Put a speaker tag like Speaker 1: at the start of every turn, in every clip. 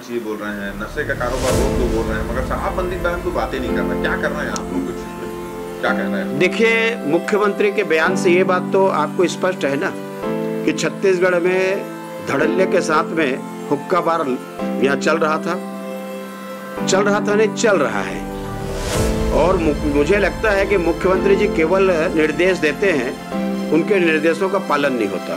Speaker 1: चाहिए बोल रहे हैं, नशे का कारोबार रोक दो बोल रहे हैं, मगर शराबबंदी के बारे में तो बातें नहीं कर रहे। क्या कर रहे हैं आप लोग कुछ इसमें, क्या कहना है?
Speaker 2: देखिए, मुख्यमंत्री के बयान से ये बात तो आपको स्पष्ट है ना कि छत्तीसगढ़ में धड़ल्ले के साथ में हुक्का बार यहाँ चल रहा था नहीं, चल रहा है। और मुझे लगता है कि मुख्यमंत्री जी केवल निर्देश देते हैं, उनके निर्देशों का पालन नहीं होता।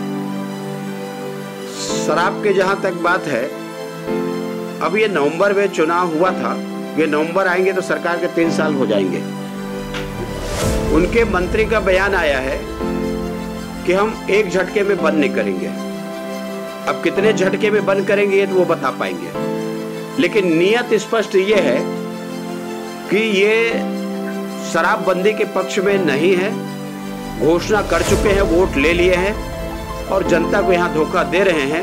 Speaker 2: शराब के जहां तक बात है, अब ये नवंबर में चुनाव हुआ था, ये नवंबर आएंगे तो सरकार के 3 साल हो जाएंगे। उनके मंत्री का बयान आया है कि हम एक झटके में बंद नहीं करेंगे। अब कितने झटके में बंद करेंगे ये तो वो बता पाएंगे, लेकिन नियत स्पष्ट ये है कि ये शराबबंदी के पक्ष में नहीं है। घोषणा कर चुके हैं, वोट ले लिए हैं और जनता को यहाँ धोखा दे रहे हैं।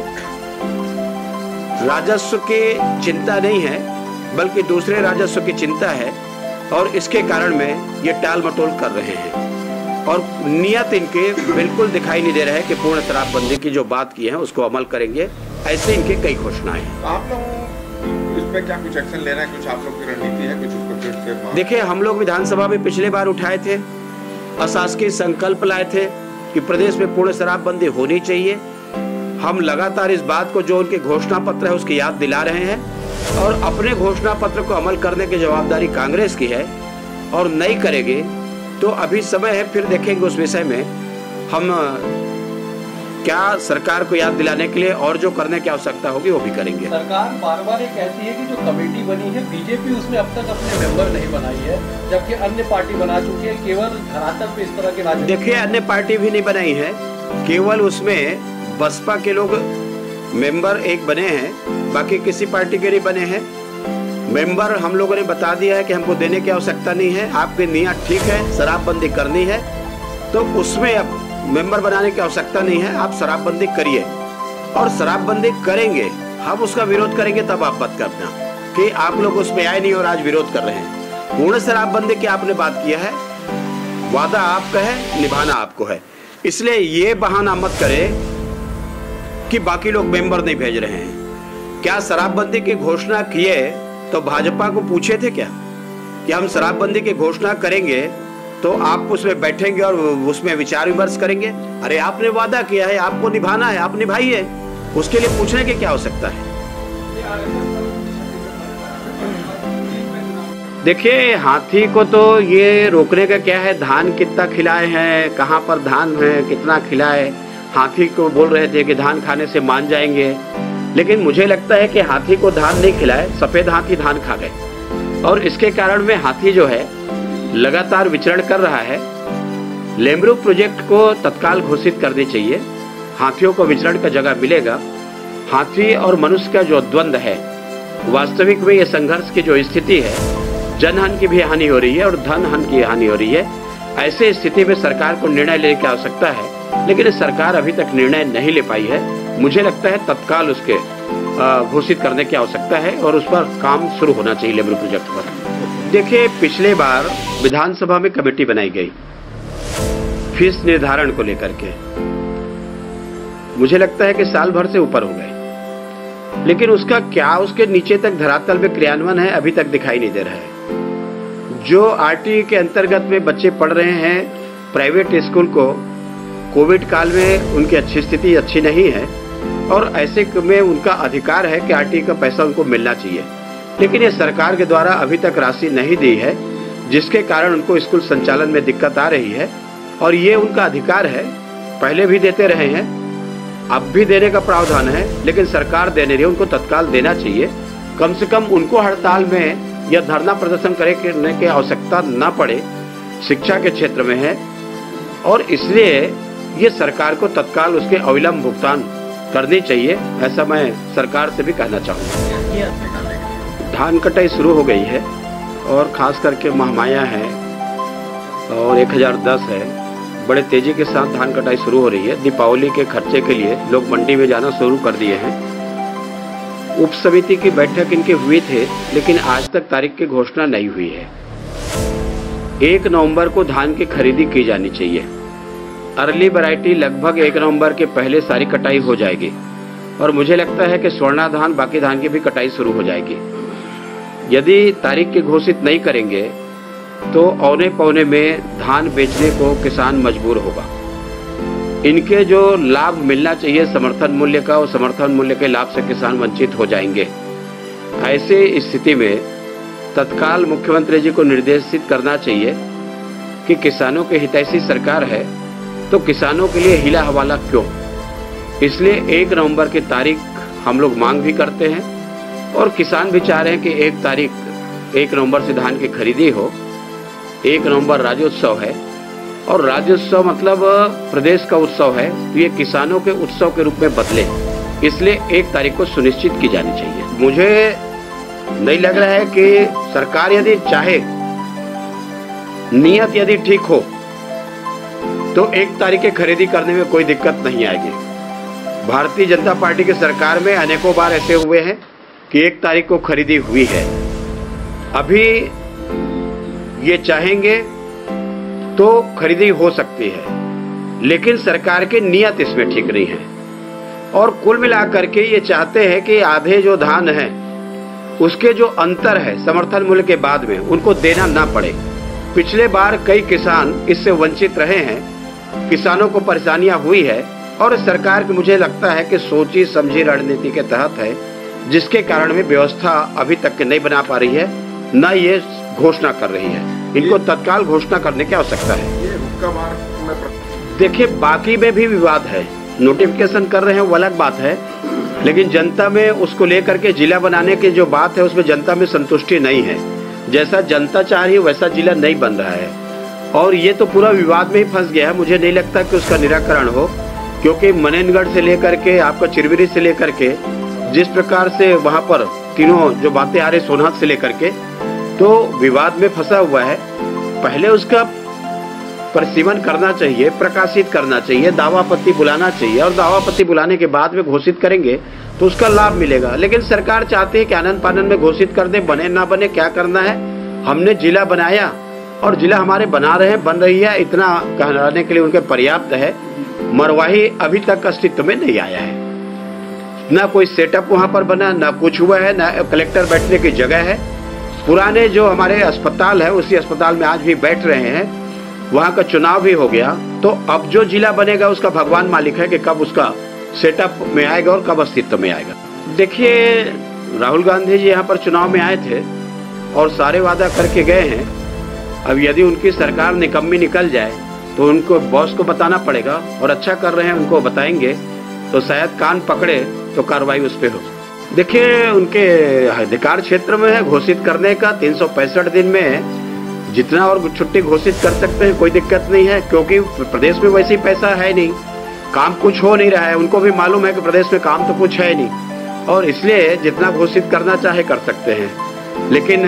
Speaker 2: राजस्व की चिंता नहीं है, बल्कि दूसरे राजस्व की चिंता है, और इसके कारण में ये टाल मटोल कर रहे हैं। और नियत इनके बिल्कुल दिखाई नहीं दे रहा है कि पूर्ण शराबबंदी की जो बात की है उसको अमल करेंगे। ऐसे इनके कई घोषणाएं हैं।
Speaker 1: आप लोग इस पे क्या कुछ एक्शन ले रहे हैं? कुछ आप लोग की रणनीति है? कुछ उसको फिर से
Speaker 2: देखिए, हम लोग विधानसभा में पिछले बार उठाए थे, अशासकीय संकल्प लाए थे कि प्रदेश में पूर्ण शराबबंदी होनी चाहिए। हम लगातार इस बात को, जो उनके घोषणा पत्र है, उसकी याद दिला रहे हैं, और अपने घोषणा पत्र को अमल करने की जवाबदारी कांग्रेस की है, और नहीं करेगी तो अभी समय है, फिर देखेंगे उस विषय में हम क्या सरकार को याद दिलाने के लिए और जो करने की आवश्यकता होगी वो भी करेंगे।
Speaker 3: सरकार बार बार ये कहती है कि जो कमेटी बनी है, बीजेपी उसमें अब तक अपने मेंबर नहीं बनाई है, जबकि अन्य पार्टी बना चुकी है। केवल धरातल पे इस तरह के राजनीति।
Speaker 2: देखिए, अन्य पार्टी भी नहीं बनाई है, केवल उसमें बसपा के लोग मेंबर एक बने हैं, बाकी किसी पार्टी के नहीं बने हैं। मेंबर हम लोगों ने बता दिया है कि हमको देने की आवश्यकता नहीं है, आपकी नियत ठीक है, शराबबंदी करनी है तो उसमें अब मेंबर बनाने की आवश्यकता नहीं है, आप शराबबंदी करिए। और शराबबंदी करेंगे, हम उसका विरोध करेंगे, तब आप बात करना कि आप लोग उसमें आए नहीं और आज विरोध कर रहे हैं। पूर्ण शराबबंदी की आपने बात किया है, वादा आपका है, निभाना आपको है, इसलिए ये बहाना मत करें कि बाकी लोग मेंबर नहीं भेज रहे हैं। क्या शराबबंदी की घोषणा किए तो भाजपा को पूछे थे क्या कि हम शराबबंदी की घोषणा करेंगे तो आप उसमें बैठेंगे और उसमें विचार विमर्श करेंगे? अरे आपने वादा किया है, आपको निभाना है, आप निभाइए, उसके लिए पूछने की क्या आवश्यकता है? देखिए, हाथी को तो ये रोकने का क्या है, धान कितना खिलाए हैं, कहाँ पर धान है, कितना खिलाए। हाथी को बोल रहे थे कि धान खाने से मान जाएंगे, लेकिन मुझे लगता है कि हाथी को धान नहीं खिलाए, सफेद हाथी धान खा गए, और इसके कारण में हाथी जो है लगातार विचरण कर रहा है। लेमरू प्रोजेक्ट को तत्काल घोषित करनी चाहिए, हाथियों को विचरण का जगह मिलेगा। हाथी और मनुष्य का जो द्वंद्व है, वास्तविक में ये संघर्ष की जो स्थिति है, जनहन की भी हानि हो रही है और धनहन की हानि हो रही है। ऐसे स्थिति में सरकार को निर्णय लेने की आवश्यकता है, लेकिन सरकार अभी तक निर्णय नहीं ले पाई है। मुझे लगता है तत्काल उसके घोषित करने की आवश्यकता है और उस पर काम शुरू होना चाहिए, लेमरू प्रोजेक्ट पर। देखिए, पिछले बार विधानसभा में कमेटी बनाई गई फीस निर्धारण को लेकर के, मुझे लगता है कि साल भर से ऊपर हो गए, लेकिन उसका क्या उसके नीचे तक धरातल में क्रियान्वयन है अभी तक दिखाई नहीं दे रहा है। जो आरटीई के अंतर्गत में बच्चे पढ़ रहे हैं प्राइवेट स्कूल को, कोविड काल में उनकी अच्छी स्थिति अच्छी नहीं है, और ऐसे में उनका अधिकार है कि आरटीई का पैसा उनको मिलना चाहिए, लेकिन ये सरकार के द्वारा अभी तक राशि नहीं दी है, जिसके कारण उनको स्कूल संचालन में दिक्कत आ रही है। और ये उनका अधिकार है, पहले भी देते रहे हैं, अब भी देने का प्रावधान है, लेकिन सरकार दे नहीं रही, उनको तत्काल देना चाहिए। कम से कम उनको हड़ताल में या धरना प्रदर्शन करने की आवश्यकता न पड़े, शिक्षा के क्षेत्र में है, और इसलिए ये सरकार को तत्काल उसके अविलंब भुगतान करनी चाहिए, ऐसा मैं सरकार से भी कहना चाहूँगा। धान कटाई शुरू हो गई है, और खास करके महमाया है और 1010 है, बड़े तेजी के साथ धान कटाई शुरू हो रही है। दीपावली के खर्चे के लिए लोग मंडी में जाना शुरू कर दिए हैं। उप समिति की बैठक इनके हुए थे, लेकिन आज तक तारीख की घोषणा नहीं हुई है। 1 नवंबर को धान की खरीदी की जानी चाहिए। अर्ली वैरायटी लगभग 1 नवंबर के पहले सारी कटाई हो जाएगी। और मुझे लगता है कि स्वर्णा धान बाकी धान की भी कटाई शुरू हो जाएगी। यदि तारीख की घोषित नहीं करेंगे तो औने पौने में धान बेचने को किसान मजबूर होगा। इनके जो लाभ मिलना चाहिए समर्थन मूल्य का, और समर्थन मूल्य के लाभ से किसान वंचित हो जाएंगे। ऐसे स्थिति में तत्काल मुख्यमंत्री जी को निर्देशित करना चाहिए कि किसानों के हितैषी सरकार है तो किसानों के लिए हिला हवाला क्यों। इसलिए 1 नवंबर की तारीख हम लोग मांग भी करते हैं और किसान भी चाह रहे हैं कि 1 नवंबर से धान की खरीदी हो। 1 नवंबर राज्योत्सव है और राज्योत्सव मतलब प्रदेश का उत्सव है, तो ये किसानों के उत्सव के रूप में बदले, इसलिए 1 तारीख को सुनिश्चित की जानी चाहिए। मुझे नहीं लग रहा है कि सरकार यदि चाहे, नियत यदि ठीक हो तो 1 तारीख की खरीदी करने में कोई दिक्कत नहीं आएगी। भारतीय जनता पार्टी की सरकार में अनेकों बार ऐसे हुए हैं कि 1 तारीख को खरीदी हुई है। अभी ये चाहेंगे तो खरीदी हो सकती है, लेकिन सरकार की नियत इसमें ठीक नहीं है। और कुल मिलाकर के ये चाहते हैं कि आधे जो धान है उसके जो अंतर है समर्थन मूल्य के बाद में उनको देना ना पड़े। पिछले बार कई किसान इससे वंचित रहे हैं, किसानों को परेशानियां हुई है और सरकार की मुझे लगता है कि सोची समझी रणनीति के तहत है, जिसके कारण में व्यवस्था अभी तक नहीं बना पा रही है, न ये घोषणा कर रही है। इनको तत्काल घोषणा करने की आवश्यकता है। देखिए, बाकी में भी विवाद है, नोटिफिकेशन कर रहे हैं वो अलग बात है, लेकिन जनता में उसको लेकर के जिला बनाने की जो बात है उसमें जनता में संतुष्टि नहीं है। जैसा जनता चाह रही है वैसा जिला नहीं बन रहा है और ये तो पूरा विवाद में ही फंस गया है। मुझे नहीं लगता कि उसका निराकरण हो, क्योंकि मनेनगढ़ से लेकर के आपका चिरबिरी से लेकर के जिस प्रकार से वहां पर तीनों जो बातें आ रही सोनहत से लेकर के, तो विवाद में फंसा हुआ है। पहले उसका परिसीमन करना चाहिए, प्रकाशित करना चाहिए, दावापत्ति बुलाना चाहिए और दावापत्ति बुलाने के बाद में घोषित करेंगे तो उसका लाभ मिलेगा। लेकिन सरकार चाहती है कि आनन फानन में घोषित कर दे, बने ना बने क्या करना है। हमने जिला बनाया और जिला हमारे बना रहे हैं, बन रही है, इतना कहलाने के लिए उनके पर्याप्त है। मरवाही अभी तक अस्तित्व में नहीं आया है, ना कोई सेटअप वहां पर बना, ना कुछ हुआ है, ना कलेक्टर बैठने की जगह है। पुराने जो हमारे अस्पताल है उसी अस्पताल में आज भी बैठ रहे हैं, वहां का चुनाव भी हो गया। तो अब जो जिला बनेगा उसका भगवान मालिक है कि कब उसका सेटअप में आएगा और कब अस्तित्व में आएगा। देखिए, राहुल गांधी जी यहाँ पर चुनाव में आए थे और सारे वादा करके गए हैं। अब यदि उनकी सरकार निकम्मी निकल जाए तो उनको बॉस को बताना पड़ेगा, और अच्छा कर रहे हैं उनको बताएंगे तो शायद कान पकड़े तो कार्रवाई उस पर हो। देखिए, उनके अधिकार क्षेत्र में है घोषित करने का, 365 दिन में जितना और छुट्टी घोषित कर सकते हैं, कोई दिक्कत नहीं है, क्योंकि प्रदेश में वैसे ही पैसा है नहीं, काम कुछ हो नहीं रहा है। उनको भी मालूम है कि प्रदेश में काम तो कुछ है नहीं, और इसलिए जितना घोषित करना चाहे कर सकते हैं। लेकिन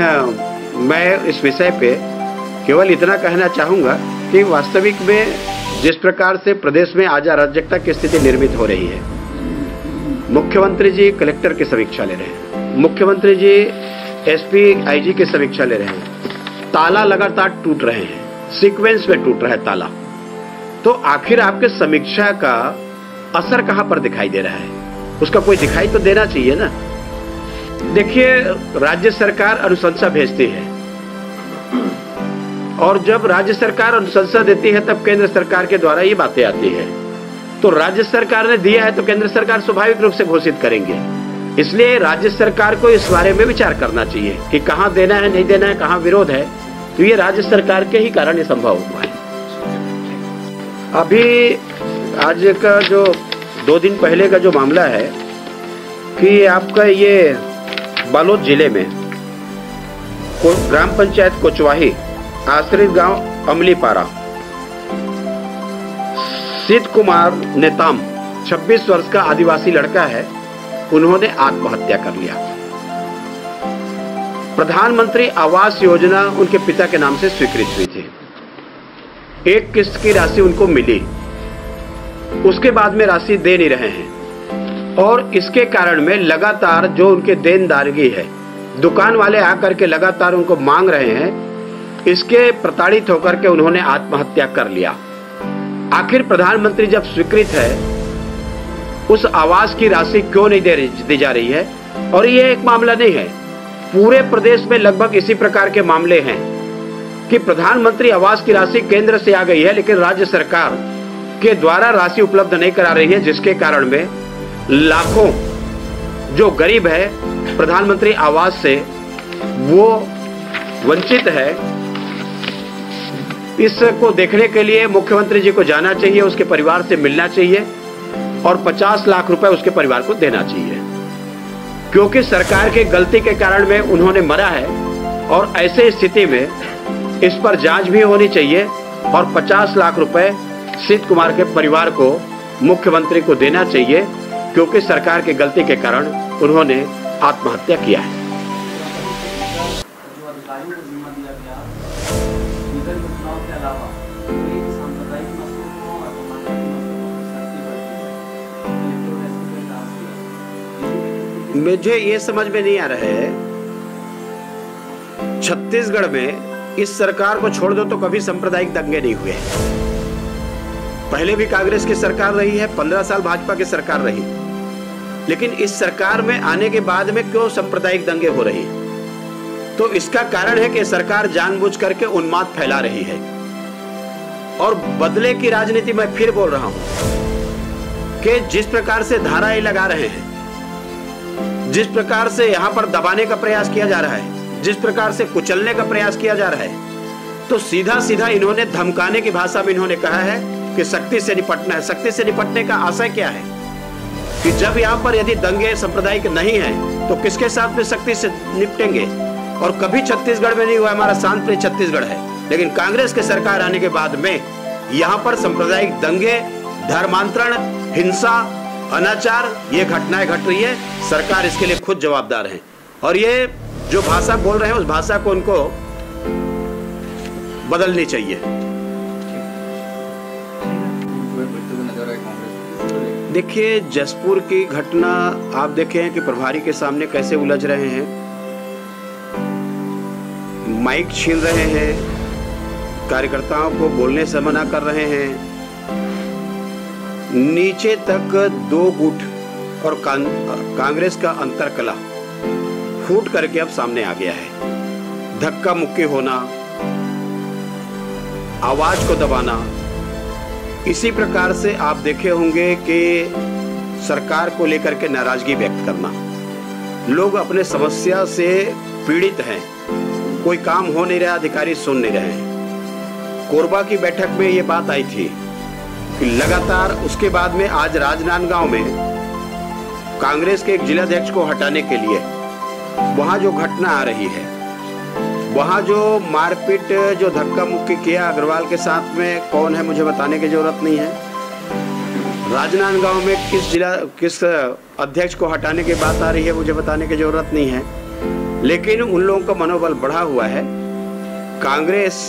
Speaker 2: मैं इस विषय पे केवल इतना कहना चाहूँगा कि वास्तविक में जिस प्रकार से प्रदेश में आज अराजकता की स्थिति निर्मित हो रही है, मुख्यमंत्री जी कलेक्टर की समीक्षा ले रहे हैं, मुख्यमंत्री जी एसपी आईजी की समीक्षा ले रहे हैं, ताला लगातार टूट रहे हैं, सीक्वेंस में टूट रहा है ताला। तो आखिर आपके समीक्षा का असर कहां पर दिखाई दे रहा है? उसका कोई दिखाई तो देना चाहिए ना। देखिए, राज्य सरकार अनुशंसा भेजती है और जब राज्य सरकार अनुशंसा देती है तब केंद्र सरकार के द्वारा ये बातें आती है। तो राज्य सरकार ने दिया है तो केंद्र सरकार स्वाभाविक रूप से घोषित करेंगे। इसलिए राज्य सरकार को इस बारे में विचार करना चाहिए कि कहां देना है, नहीं देना है, कहां विरोध है। तो ये राज्य सरकार के ही कारण ये संभव हुआ है। अभी आज का जो 2 दिन पहले का जो मामला है कि आपका ये बालोद जिले में ग्राम पंचायत कोचवाही आश्रित गांव अमलीपारा, सिद्ध कुमार नेताम 26 वर्ष का आदिवासी लड़का है, उन्होंने आत्महत्या कर लिया। प्रधानमंत्री आवास योजना उनके पिता के नाम से स्वीकृत हुई थी, 1 किस्त की राशि उनको मिली, उसके बाद में राशि दे नहीं रहे हैं और इसके कारण में लगातार जो उनके देनदारगी है, दुकान वाले आकर के लगातार उनको मांग रहे हैं, इसके प्रताड़ित होकर के उन्होंने आत्महत्या कर लिया। आखिर प्रधानमंत्री जब स्वीकृत है उस आवास की राशि क्यों नहीं दी जा रही है। और ये एक मामला नहीं है, पूरे प्रदेश में लगभग इसी प्रकार के मामले हैं कि प्रधानमंत्री आवास की राशि केंद्र से आ गई है लेकिन राज्य सरकार के द्वारा राशि उपलब्ध नहीं करा रही है, जिसके कारण में लाखों जो गरीब है प्रधानमंत्री आवास से वो वंचित है। इसको देखने के लिए मुख्यमंत्री जी को जाना चाहिए, उसके परिवार से मिलना चाहिए और 50 लाख रुपए उसके परिवार को देना चाहिए, क्योंकि सरकार की गलती के कारण में उन्होंने मरा है। और ऐसे स्थिति में इस पर जांच भी होनी चाहिए और 50 लाख रुपए शीत कुमार के परिवार को मुख्यमंत्री को देना चाहिए, क्योंकि सरकार की गलती के कारण उन्होंने आत्महत्या किया है।
Speaker 4: जो अधिकारियों को जिम्मा दिया गया लीगल घटनाओं के अलावा कोई सांप्रदायिक मसलों को और समाजाती मसलों को सख्ती बरती है।
Speaker 2: मुझे ये समझ में नहीं आ रहा है, छत्तीसगढ़ में इस सरकार को छोड़ दो तो कभी सांप्रदायिक दंगे नहीं हुए। पहले भी कांग्रेस की सरकार रही है, 15 साल भाजपा की सरकार रही, लेकिन इस सरकार में आने के बाद में क्यों सांप्रदायिक दंगे हो रही है? तो इसका कारण है कि सरकार जानबूझ करके उन्माद फैला रही है और बदले की राजनीति। मैं फिर बोल रहा हूं कि जिस प्रकार से धाराएं लगा रहे हैं, जिस प्रकार से यहां पर दबाने का प्रयास किया जा रहा है, जिस प्रकार से कुचलने का प्रयास किया जा रहा है, तो सीधा सीधा इन्होंने धमकाने की भाषा में इन्होंने कहा है कि सख्ती से निपटना है। सख्ती से निपटने का आशय क्या है कि जब यहाँ पर यदि दंगे सांप्रदायिक नहीं है तो किसके साथ में सख्ती से निपटेंगे? और कभी छत्तीसगढ़ में नहीं हुआ, हमारा शांतप्रिय छत्तीसगढ़ है, लेकिन कांग्रेस की सरकार आने के बाद में यहाँ पर सांप्रदायिक दंगे, धर्मांतरण, हिंसा, अनाचार, ये घटनाएं घट रही है। सरकार इसके लिए खुद जवाबदार है और ये जो भाषा बोल रहे हैं उस भाषा को उनको बदलनी चाहिए। देखिए, जसपुर की घटना आप देखें कि प्रभारी के सामने कैसे उलझ रहे हैं, माइक छीन रहे हैं, कार्यकर्ताओं को बोलने से मना कर रहे हैं, नीचे तक 2 गुट और कांग्रेस का अंतरकला फूट करके अब सामने आ गया है। धक्का मुक्की होना, आवाज को दबाना, इसी प्रकार से आप देखे होंगे कि सरकार को लेकर के नाराजगी व्यक्त करना। लोग अपने समस्या से पीड़ित हैं, कोई काम हो नहीं रहा, अधिकारी सुन नहीं रहे हैं। कोरबा की बैठक में ये बात आई थी कि लगातार उसके बाद में आज राजनांदगांव में कांग्रेस के एक जिलाध्यक्ष को हटाने के लिए वहां जो घटना आ रही है, वहां जो मारपीट, जो धक्का मुक्की किया अग्रवाल के साथ में, कौन है मुझे बताने की जरूरत नहीं है। राजनांदगांव में किस अध्यक्ष को हटाने की बात आ रही है मुझे बताने की जरूरत नहीं है, लेकिन उन लोगों का मनोबल बढ़ा हुआ है। कांग्रेस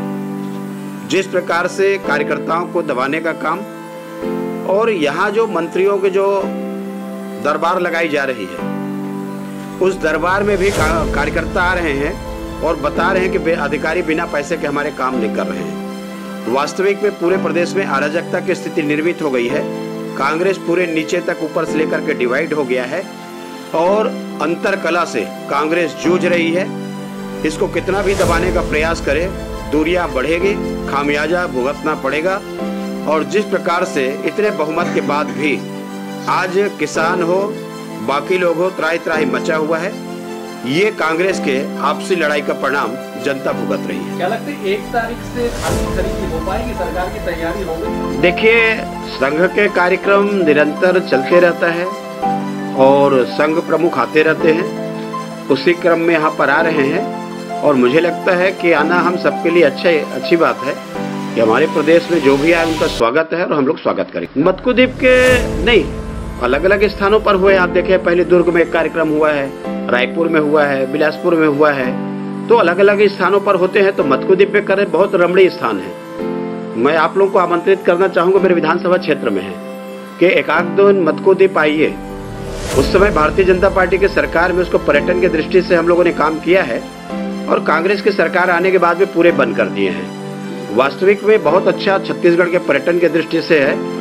Speaker 2: जिस प्रकार से कार्यकर्ताओं को दबाने का काम, और यहाँ जो मंत्रियों के जो दरबार लगाई जा रही है, उस दरबार में भी कार्यकर्ता आ रहे हैं और बता रहे हैं कि अधिकारी बिना पैसे के हमारे काम नहीं कर रहे हैं। वास्तविक में पूरे प्रदेश में अराजकता की स्थिति निर्मित हो गई है। कांग्रेस पूरे नीचे तक ऊपर से लेकर के डिवाइड हो गया है और अंतरकला से कांग्रेस जूझ रही है। इसको कितना भी दबाने का प्रयास करे, दूरियां बढ़ेगी, खामियाजा भुगतना पड़ेगा। और जिस प्रकार से इतने बहुमत के बाद भी आज किसान हो, बाकी लोग हो, त्राही त्राही मचा हुआ है। ये कांग्रेस के आपसी लड़ाई का परिणाम जनता भुगत रही है।
Speaker 3: क्या लगता है 1 तारीख से धान खरीदी हो पाएगी? सरकार की तैयारी हो गई?
Speaker 2: देखिए, संघ के कार्यक्रम निरंतर चलते रहता है और संघ प्रमुख आते रहते हैं, उसी क्रम में यहाँ पर आ रहे हैं और मुझे लगता है कि आना हम सबके लिए अच्छी बात है कि हमारे प्रदेश में जो भी आए उनका स्वागत है और हम लोग स्वागत करेंगे। मत्कुद्वीप के नहीं, अलग अलग स्थानों पर हुए। आप देखें, पहले दुर्ग में एक कार्यक्रम हुआ है, रायपुर में हुआ है, बिलासपुर में हुआ है, तो अलग अलग स्थानों पर होते हैं। तो मत्कुद्वीप में करें, बहुत रमणीय स्थान है। मैं आप लोगों को आमंत्रित करना चाहूंगा, मेरे विधानसभा क्षेत्र में है कि एक आध दिन मत्कुद्वीप आइए। उस समय भारतीय जनता पार्टी की सरकार में उसको पर्यटन की दृष्टि से हम लोगों ने काम किया है और कांग्रेस की सरकार आने के बाद में पूरे बंद कर दिए हैं। वास्तविक में बहुत अच्छा छत्तीसगढ़ के पर्यटन की दृष्टि से है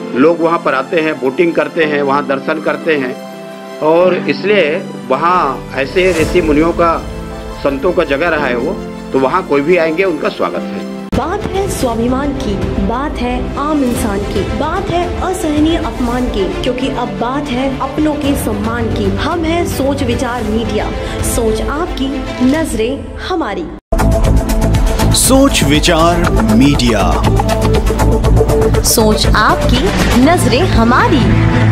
Speaker 2: लोग वहाँ पर आते हैं, बोटिंग करते हैं, वहाँ दर्शन करते हैं, और इसलिए वहाँ ऐसे ऋषि मुनियों का, संतों का जगह रहा है वो, तो वहाँ कोई भी आएंगे उनका स्वागत है।
Speaker 5: बात है स्वाभिमान की, बात है आम इंसान की, बात है असहनीय अपमान की, क्योंकि अब बात है अपनों के सम्मान की। हम है सोच विचार मीडिया, सोच आपकी, नजरें हमारी।
Speaker 6: सोच विचार मीडिया,
Speaker 5: सोच आपकी, नजरें हमारी।